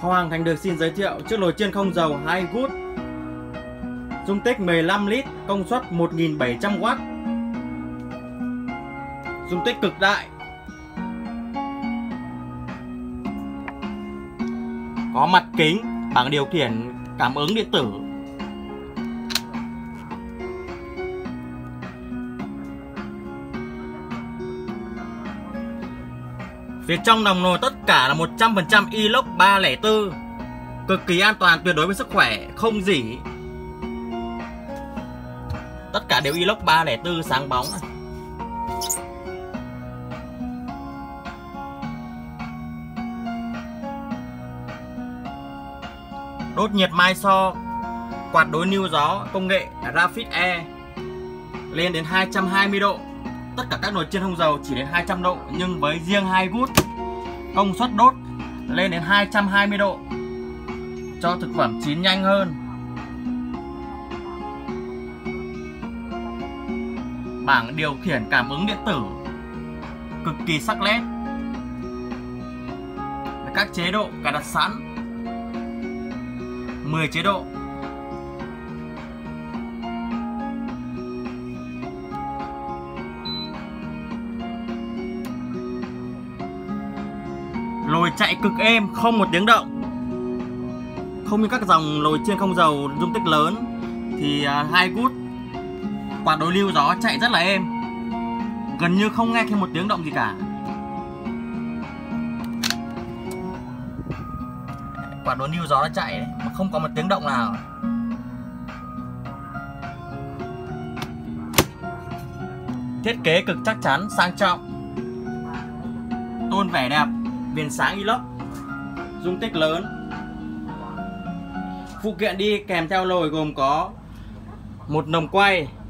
Hoàng Thành được xin giới thiệu chiếc nồi chiên không dầu Highwood, dung tích 15 lít, công suất 1700W, dung tích cực đại, có mặt kính, bảng điều khiển cảm ứng điện tử, phía trong nòng nồi tất cả là 100% inox 304, cực kỳ an toàn tuyệt đối với sức khỏe, không rỉ. Tất cả đều inox 304 sáng bóng. Đốt nhiệt mai so, quạt đối lưu gió công nghệ Rapid Air lên đến 220 độ. Tất cả các nồi chiên không dầu chỉ đến 200 độ, nhưng với riêng Highwood công suất đốt lên đến 220 độ cho thực phẩm chín nhanh hơn. Bảng điều khiển cảm ứng điện tử cực kỳ sắc nét, các chế độ cài đặt sẵn, 10 chế độ. Nồi chạy cực êm, không một tiếng động. Không như các dòng nồi chiên không dầu dung tích lớn thì Highwood quạt đối lưu gió chạy rất là êm, gần như không nghe thêm một tiếng động gì cả. Quạt đối lưu gió nó chạy đấy, mà không có một tiếng động nào. Thiết kế cực chắc chắn, sang trọng, tôn vẻ đẹp, viền sáng inox, dung tích lớn. Phụ kiện đi kèm theo nồi gồm có một nòng quay,